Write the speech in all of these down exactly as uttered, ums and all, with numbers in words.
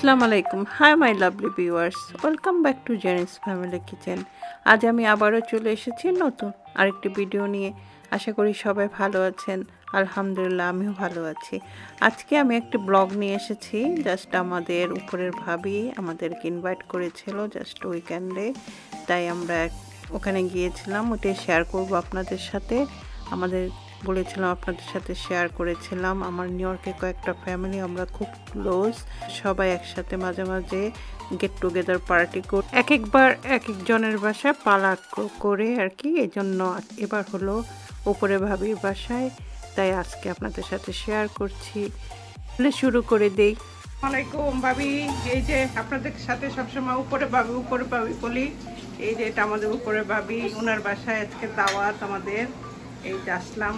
আসসালামু আলাইকুম। Hi my lovely viewers, welcome back to Zerin's family kitchen. আজ আমি আবারও চলে এসেছি নতুন আরেকটি ভিডিও নিয়ে। আশা করি সবাই ভালো আছেন। আলহামদুলিল্লাহ আমিও ভালো আছি। আজকে আমি একটি ব্লগ নিয়ে এসেছি। জাস্ট আমাদের উপরের ভাবি আমাদেরকে ইনভাইট করেছিল জাস্ট উইকেন্ডে, তাই আমরা ওখানে গিয়েছিলাম। ওটাই শেয়ার করব আপনাদের সাথে। আমাদের বলেছিলাম আপনাদের সাথে শেয়ার করেছিলাম আমার নিউ ইয়র্কে কয়েকটা ফ্যামিলি, আমরা খুব ক্লোজ, সবাই একসাথে মাঝে মাঝে গেট টুগেদার পার্টি করে এক একবার এক একজনের বাসায় পালা করে আর কি। এই জন্য এবার হলো উপরে ভাবির বাসায়, তাই আজকে আপনাদের সাথে শেয়ার করছি। শুরু করে দেই। আসসালামাইকুম ভাবি, এই যে আপনাদের সাথে সবসময় উপরে ভাবি উপরে ভাবি বলি, এই যে এটা আমাদের উপরে ভাবি, ওনার বাসায় আজকে দাওয়াত আমাদের। এই যে আসলাম।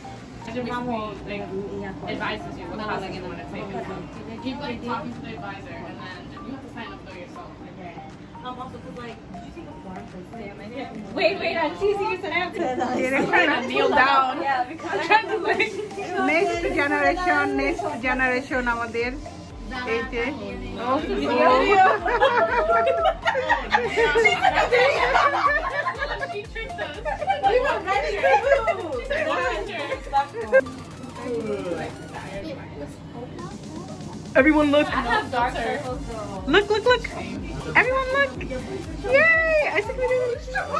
Wait, wait, I'm teasing you, so I have to kneel down. Next generation, next generation আমাদের এই যে everyone look. I have dark circles though. Look, look, look. Everyone look. Yay! I think we did it.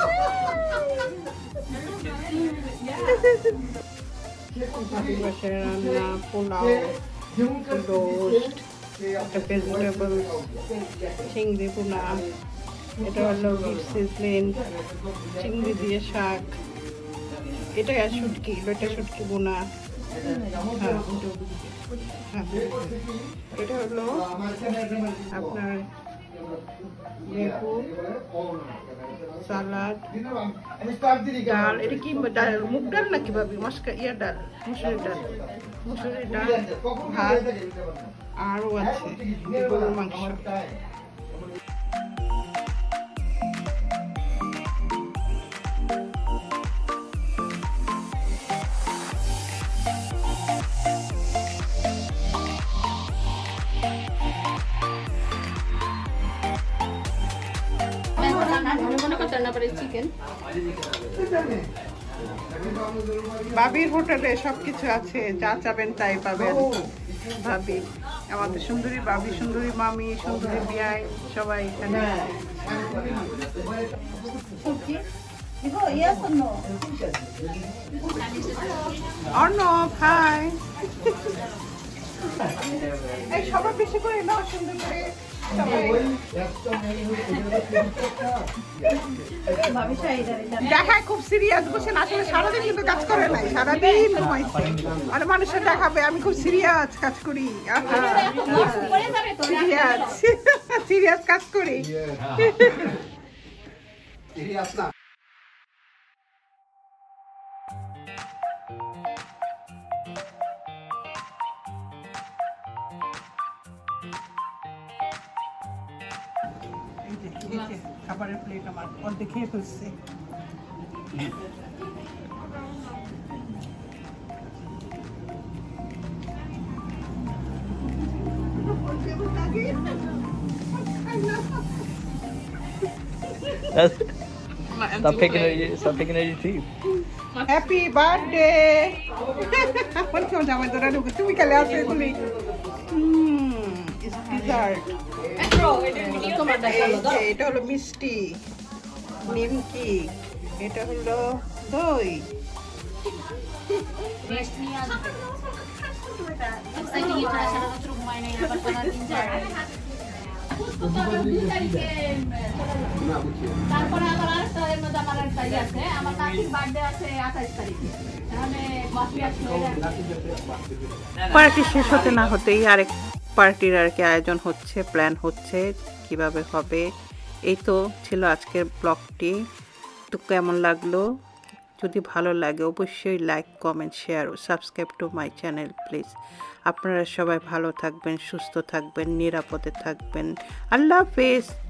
Raana, pulao, roast, vegetables, chingri puna. এটা হলো beef সিজলিন, চিংড়ি দিয়ে শাক, এটা শুটকি, এটা শুটকি বোনা। হ্যাঁ, এটা হলো আপনার লেবু, সালাদ, ডাল। এটা কি ডাল? মুগ ডাল নাকি ভাবি? মস্কা ইয়া ডাল, মুসুরি ডাল, মুসুরি ডাল, ভাত, আরও আছে গরুর মাংস। ভাবির হোটেলে সবকিছু আছে, যা চাবেন তাই পাবেন। ভাবি আমাদের সুন্দরী ভাবি, সুন্দরী মামি, সুন্দরী বিয়াই, সবাই এখানে। অর্ণব হাই। এই সবাই বেশি করে নাও, সুন্দর করে। দেখায় খুব সিরিয়াস বসেন, আসলে সারাদিন কিন্তু কাজ করে নাই, সারাদিন ঘুমাইছে। আর মানুষের দেখাবে আমি খুব সিরিয়াস কাজ করি, সিরিয়াস সিরিয়াস কাজ করি। খাবারের প্লেট আমার অর্ধেক খেয়ে ফেলছে। Stop picking at your, stop picking at your teeth. Happy birthday! তুমি কালে আসবে বলি। এটা হলো মিষ্টি, নিমকি, এটা হলো দই। পার্টি শেষ হতে না হতেই আরেক পার্টির আর কি আয়োজন হচ্ছে, প্ল্যান হচ্ছে কিভাবে হবে। এই তো ছিল আজকের ব্লগটি। তো কেমন লাগলো? যদি ভালো লাগে অবশ্যই লাইক, কমেন্ট, শেয়ার ও subscribe to my channel please. আপনারা সবাই ভালো থাকবেন, সুস্থ থাকবেন, নিরাপদে থাকবেন। আল্লাহ হাফেজ।